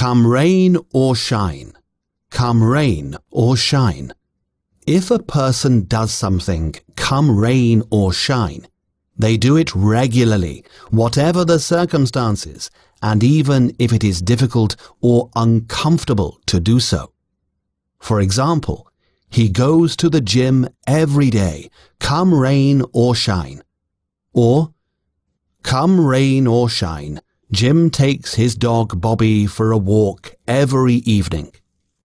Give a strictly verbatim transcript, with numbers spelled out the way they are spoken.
Come rain or shine. Come rain or shine. If a person does something, come rain or shine, they do it regularly, whatever the circumstances, and even if it is difficult or uncomfortable to do so. For example, he goes to the gym every day, come rain or shine. Or, come rain or shine, Jim takes his dog Bobby for a walk every evening.